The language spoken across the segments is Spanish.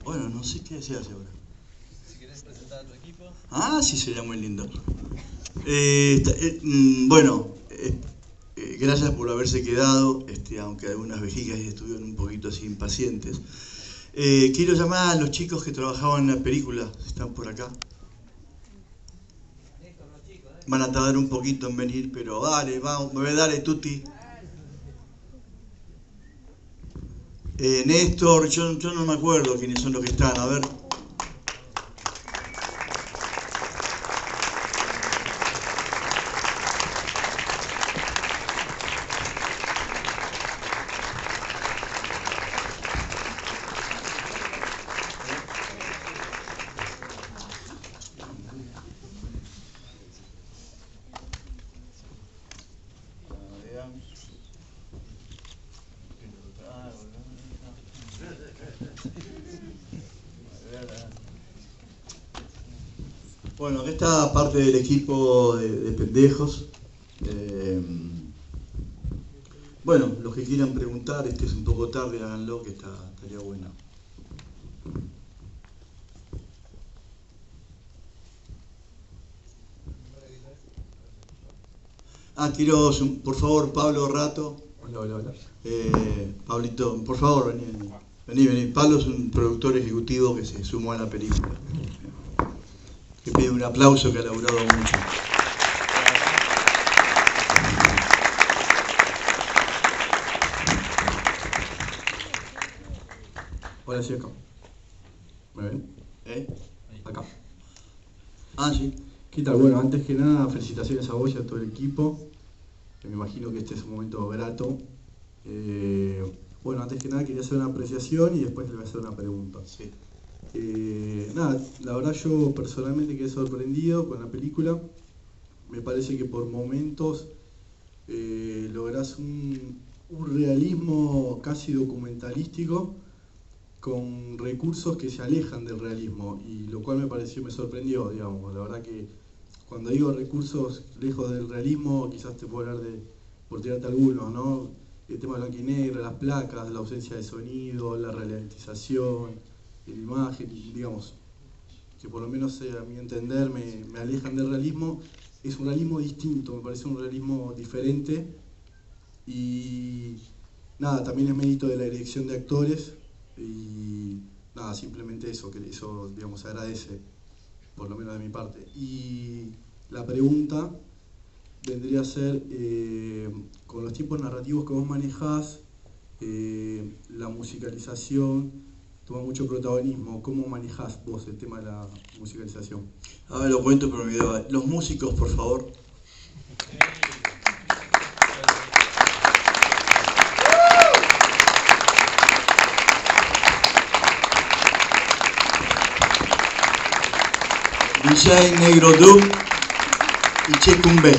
Bueno, no sé qué se hace ahora. Si querés presentar a tu equipo. Ah, sí, sería muy lindo. Bueno, gracias por haberse quedado, aunque algunas vejigas estuvieron un poquito así impacientes. Quiero llamar a los chicos que trabajaban en la película, están por acá. Van a tardar un poquito en venir, pero dale, vamos, dale, Tuti. Néstor, yo no me acuerdo quiénes son los que están, a ver. Bueno, acá está parte del equipo de pendejos. Bueno, los que quieran preguntar, es un poco tarde, háganlo, que estaría bueno. Quiero, por favor, Pablo Rato. Hola. Pablito, por favor, vení. Pablo es un productor ejecutivo que se sumó a la película. Que pide un aplauso, que ha laburado mucho. Hola, sí, acá. ¿Me ven? Acá. Sí. ¿Qué tal? Bueno, antes que nada, felicitaciones a vos y a todo el equipo. Me imagino que este es un momento grato. Bueno, antes que nada quería hacer una apreciación y después le voy a hacer una pregunta. Sí. Nada, la verdad yo personalmente quedé sorprendido con la película. Me parece que por momentos lográs un realismo casi documentalístico con recursos que se alejan del realismo, y lo cual me sorprendió, digamos. La verdad que cuando digo recursos lejos del realismo, quizás te puedo hablar de, por tirarte algunos, ¿no? El tema blanco y negro, las placas, la ausencia de sonido, la ralentización, la imagen, digamos, que por lo menos a mi entender me alejan del realismo. Es un realismo distinto, me parece un realismo diferente, y nada, también es mérito de la dirección de actores, y nada, simplemente eso, que eso, digamos, se agradece, por lo menos de mi parte. Y la pregunta vendría a ser, con los tiempos narrativos que vos manejás, la musicalización toma mucho protagonismo. ¿Cómo manejás vos el tema de la musicalización? A ver, lo cuento por mi video. Los músicos, por favor. DJ Negro Dub y Checumbe.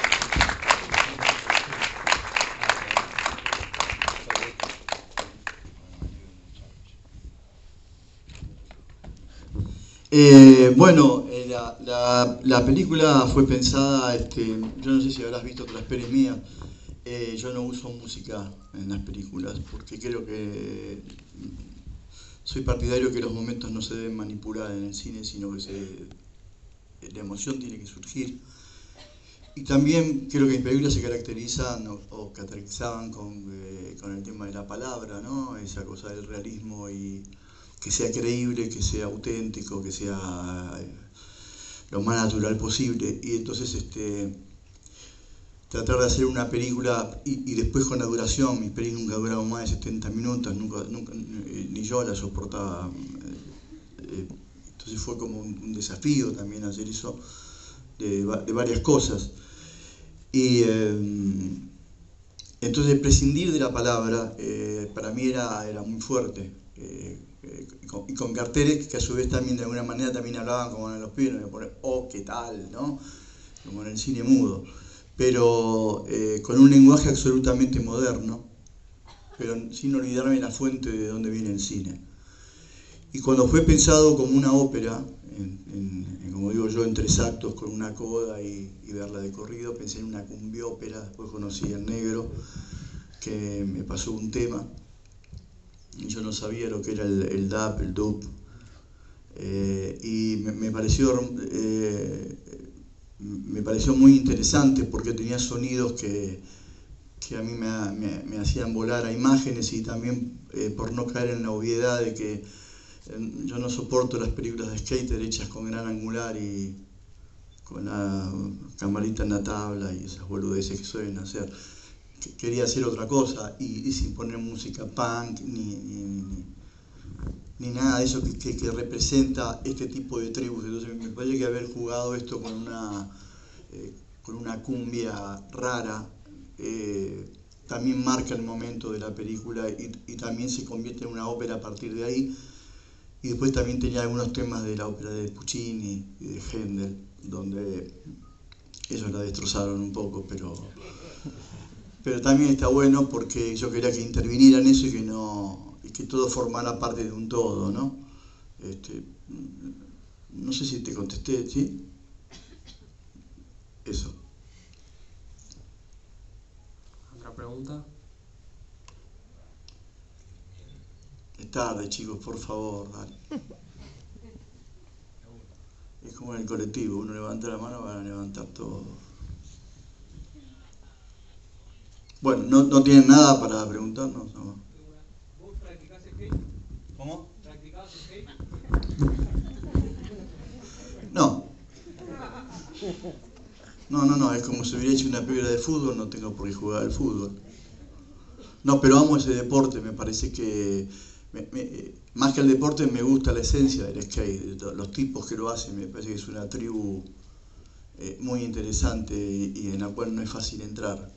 Bueno, la película fue pensada, yo no sé si habrás visto otras pelis mías. Yo no uso música en las películas porque creo que soy partidario que los momentos no se deben manipular en el cine, sino que la emoción tiene que surgir. Y también creo que mis películas se caracterizan o caracterizaban con el tema de la palabra, ¿no? Esa cosa del realismo, y que sea creíble, que sea auténtico, que sea lo más natural posible. Y entonces tratar de hacer una película y después con la duración, mis películas nunca duraron más de 70 minutos, nunca ni yo la soportaba. Entonces fue como un desafío también hacer eso, de varias cosas. Y entonces prescindir de la palabra para mí era muy fuerte. Y con carteles que a su vez también de alguna manera también hablaban como en los pibes, de poner, qué tal, ¿no? Como en el cine mudo. Pero con un lenguaje absolutamente moderno, pero sin olvidarme la fuente de donde viene el cine. Y cuando fue pensado como una ópera, como digo yo, en 3 actos con una coda y verla de corrido, pensé en una cumbiópera. Después conocí al Negro, que me pasó un tema, yo no sabía lo que era el dub, el dub. Y me pareció muy interesante porque tenía sonidos que a mí me hacían volar a imágenes, y también por no caer en la obviedad de que yo no soporto las películas de skater hechas con gran angular y con la camarita en la tabla y esas boludeces que suelen hacer. Quería hacer otra cosa y sin poner música punk ni nada de eso que representa este tipo de tribus. Entonces me parece que haber jugado esto con una cumbia rara también marca el momento de la película y también se convierte en una ópera a partir de ahí. Y después también tenía algunos temas de la ópera de Puccini y de Händel, donde ellos la destrozaron un poco, pero también está bueno porque yo quería que intervinieran eso y que todo formara parte de un todo, ¿no? No sé si te contesté, ¿sí? Eso. ¿Otra pregunta? Es tarde, chicos, por favor, dale. Es como en el colectivo, uno levanta la mano, van a levantar todo. Bueno, ¿no tienen nada para preguntarnos? No. ¿Vos practicás skate? ¿Cómo? ¿Practicabas skate? No. No, es como si hubiera hecho una película de fútbol, no tengo por qué jugar al fútbol. No, pero amo ese deporte, me parece que más que el deporte me gusta la esencia del skate, los tipos que lo hacen, me parece que es una tribu muy interesante y en la cual no es fácil entrar.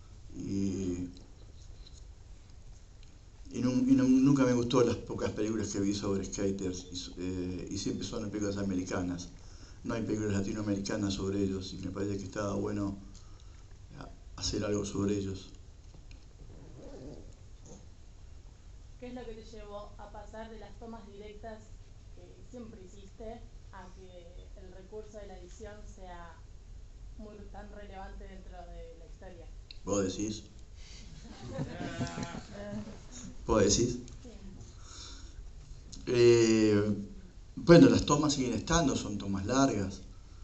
Nunca me gustó las pocas películas que vi sobre skaters y siempre son películas americanas. No hay películas latinoamericanas sobre ellos y me parece que estaba bueno hacer algo sobre ellos. ¿Qué es lo que te llevó a pasar de las tomas directas que siempre hiciste a que el recurso de la edición sea tan relevante dentro de la historia? ¿Vos decís? ¿Vos decís? Bueno, las tomas siguen estando, son tomas largas.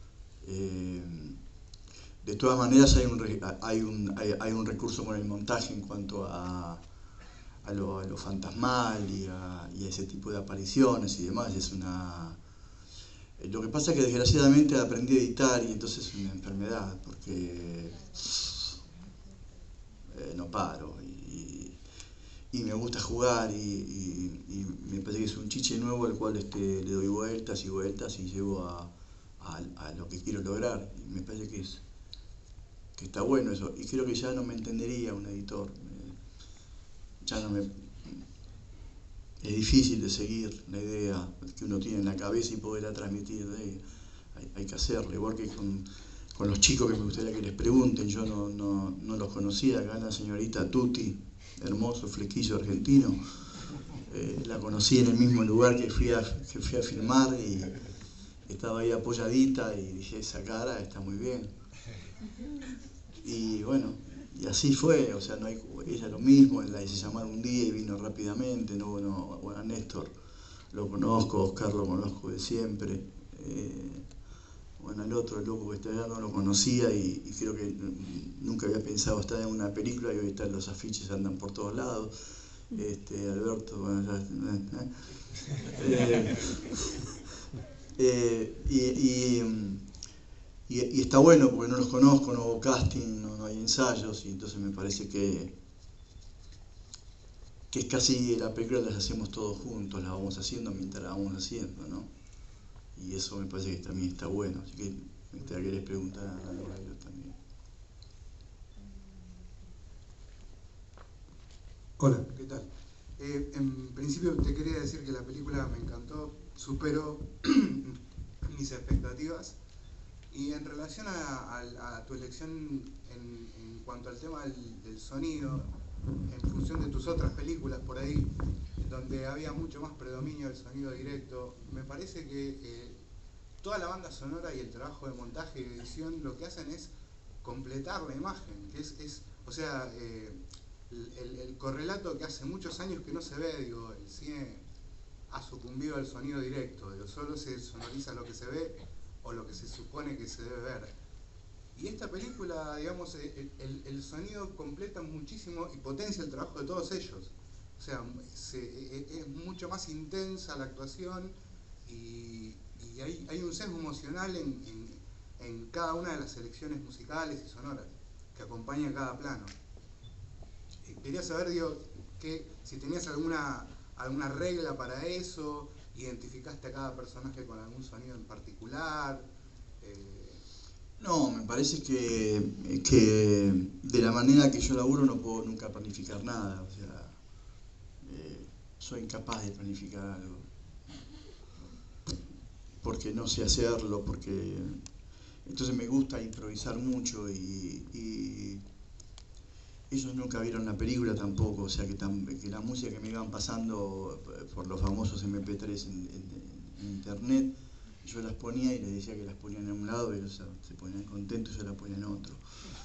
De todas maneras hay un recurso con el montaje en cuanto a lo fantasmal y a ese tipo de apariciones y demás. Lo que pasa es que desgraciadamente aprendí a editar y entonces es una enfermedad porque no paro y me gusta jugar y me parece que es un chiche nuevo al cual le doy vueltas y vueltas y llego a lo que quiero lograr. Y me parece que está bueno eso y creo que ya no me entendería un editor. Es difícil de seguir la idea que uno tiene en la cabeza y poderla transmitir. Hay que hacerlo, igual que con los chicos que me gustaría que les pregunten. Yo no los conocía. Acá la señorita Tuti, hermoso flequillo argentino, la conocí en el mismo lugar que fui a filmar y estaba ahí apoyadita y dije, esa cara está muy bien. Y bueno, y así fue, o sea, ella lo mismo, la hice llamar un día y vino rápidamente. Bueno, a Néstor lo conozco, a Oscar lo conozco de siempre. Bueno, el otro, el loco que está allá, no lo conocía y creo que nunca había pensado estar en una película y ahorita los afiches andan por todos lados. Alberto, bueno, y está bueno porque no los conozco, no hubo casting, no hay ensayos y entonces me parece que es casi la película las hacemos todos juntos, la vamos haciendo mientras la vamos haciendo, ¿no? Y eso me parece que también está bueno, así que te querés preguntar a ellos también. Hola, ¿qué tal? En principio te quería decir que la película me encantó, superó mis expectativas y en relación a tu elección en cuanto al tema del sonido, en función de tus otras películas por ahí, donde había mucho más predominio del sonido directo, me parece que toda la banda sonora y el trabajo de montaje y edición lo que hacen es completar la imagen, que o sea, el correlato que hace muchos años que no se ve, digo, el cine ha sucumbido al sonido directo, digo, solo se sonoriza lo que se ve o lo que se supone que se debe ver. Y esta película, digamos, el sonido completa muchísimo y potencia el trabajo de todos ellos. O sea, es mucho más intensa la actuación y hay un sesgo emocional en cada una de las selecciones musicales y sonoras que acompañan cada plano. Quería saber, digo, si tenías alguna regla para eso, identificaste a cada personaje con algún sonido en particular. No, me parece que de la manera que yo laburo no puedo nunca planificar nada, o sea, soy incapaz de planificar algo, porque no sé hacerlo, porque entonces me gusta improvisar mucho y ellos nunca vieron la película tampoco, o sea que la música que me iban pasando por los famosos MP3 en internet, yo las ponía y les decía que las ponían en un lado y ellos se ponían contentos y yo las ponía en otro.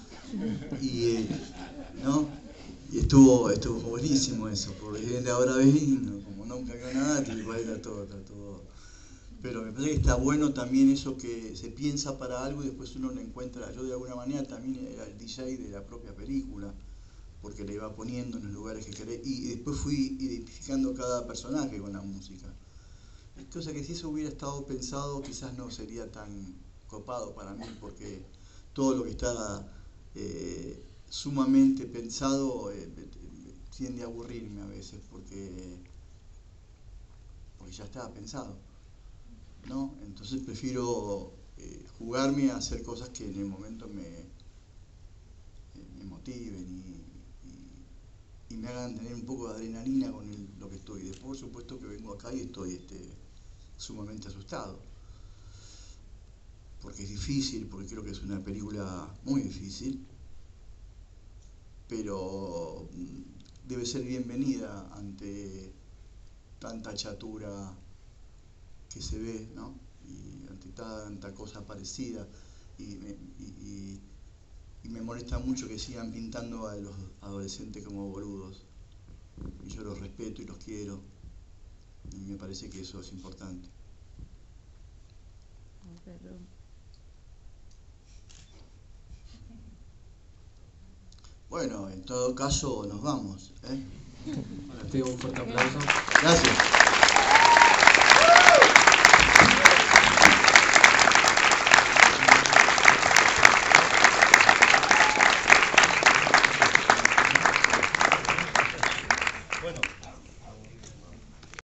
¿No? Y estuvo buenísimo eso, porque ahora ven, como nunca vio nada, está todo. Pero me parece que está bueno también eso que se piensa para algo y después uno lo encuentra. Yo de alguna manera también era el DJ de la propia película, porque le iba poniendo en los lugares que quería, y después fui identificando cada personaje con la música. Cosa que si eso hubiera estado pensado quizás no sería tan copado para mí, porque todo lo que está sumamente pensado tiende a aburrirme a veces, porque ya estaba pensado, ¿no? Entonces prefiero jugarme a hacer cosas que en el momento me motiven y me hagan tener un poco de adrenalina con lo que estoy. Después, por supuesto que vengo acá y estoy sumamente asustado, porque es difícil, porque creo que es una película muy difícil, pero debe ser bienvenida ante tanta chatura que se ve, ¿no? Y ante tanta cosa parecida, y me molesta mucho que sigan pintando a los adolescentes como boludos, y yo los respeto y los quiero, y me parece que eso es importante. Bueno, en todo caso nos vamos, ¿eh? Te doy un fuerte aplauso. Gracias.